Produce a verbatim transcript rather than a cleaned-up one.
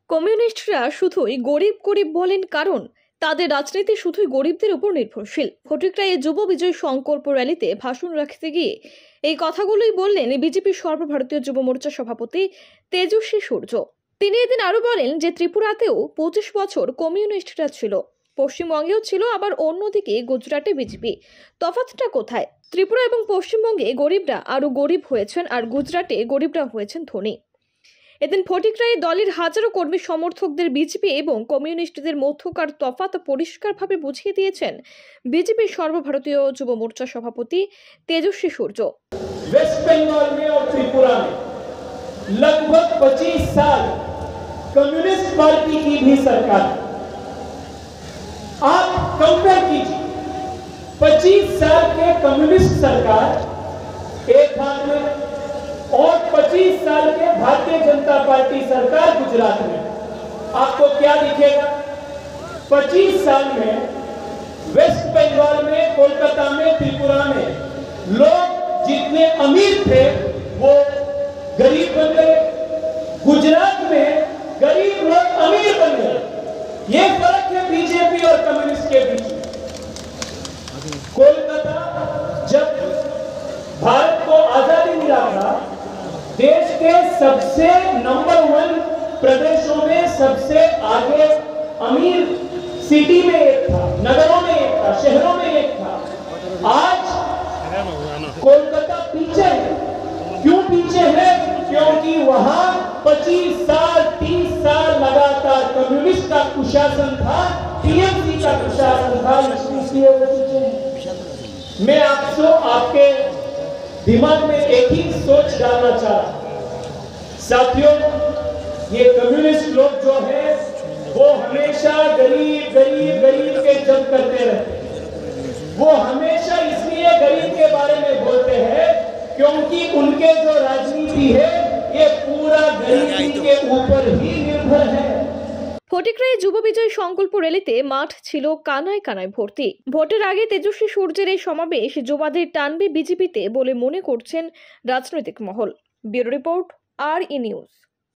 কমিউনিস্টরা শুধুই গরিব গরিব বলেন, কারণ তাদের রাজনীতি শুধুই গরিবদের উপর নির্ভরশীল। ফটিকরায়ে যুব বিজয় সংকল্প র্যালিতে ভাষণ রাখতে গিয়ে এই কথাগুলোই বললেন বিজেপির সর্বভারতীয় যুব মোর্চা সভাপতি তেজস্বী সূর্য। তিনি এদিন আরো বলেন যে ত্রিপুরাতেও পঁচিশ বছর কমিউনিস্টরা ছিল, পশ্চিমবঙ্গেও ছিল, আবার অন্যদিকে গুজরাটে বিজেপি। তফাৎটা কোথায়? ত্রিপুরা এবং পশ্চিমবঙ্গে গরিবরা আরো গরিব হয়েছেন, আর গুজরাটে গরিবরা হয়েছেন ধনী। এদিন ফটিকরায়ে দলের হাজারো কর্মী সমর্থকদের বিজেপি এবং কমিউনিস্টদের মধ্যকার তফাৎ পরিষ্কারভাবে বুঝিয়ে দিয়েছেন বিজেপির সর্বভারতীয় যুব মোর্চা সভাপতি তেজস্বী সূর্য। वेस्ट बंगाल में और त्रिपुरा में लगभग पच्चीस साल कम्युनिस्ट पार्टी की भी सरकार। आप कंपेयर कीजिए, पच्चीस साल के कम्युनिस्ट सरकार एक हाथ में और पच्चीस साल के भारतीय जनता पार्टी सरकार गुजरात में। आपको क्या दिखेगा? पच्चीस साल में वेस्ट बंगाल में, कोलकाता में, त्रिपुरा में लोग जितने अमीर थे वो गरीब बन गए। गुजरात में गरीब लोग अमीर बन गए। ये फर्क है बीजेपी और कम्युनिस्ट के बीच। कोलकाता जब भारत को आजादी मिला था, देश के सबसे नंबर वन प्रदेशों में सबसे आगे अमीर सिटी में एक था, नगरों में एक था, शहरों में एक था। आज कोलकाता पीछे है। क्यों पीछे है? क्योंकि वहां पच्चीस साल तीस साल लगातार कम्युनिस्ट का कुशासन था, टीएमसी का कुशासन था, इसलिए वो पीछे है। मैं आपसे आपके दिमाग में एक ही सोच डालना चाह रहा हूं। साथियों, ये कम्युनिस्ट लोग जो है वो हमेशा गरीब गरीब गरीब के जब करते रहते हैं। वो हमेशा इसलिए गरीब के बारे में बोलते हैं क्योंकि उनके जो राजनीति है ये पूरा गरीबी के ऊपर ही निर्भर है। ফটিকরায়ে যুব বিজয় সংকল্প র্যালিতে মাঠ ছিল কানায় কানায় ভর্তি। ভোটের আগে তেজস্বী সূর্যের এই সমাবেশ যুবাদের টানবে বিজেপিতে বলে মনে করছেন রাজনৈতিক মহল। ব্যুরো রিপোর্ট, আর ই নিউজ।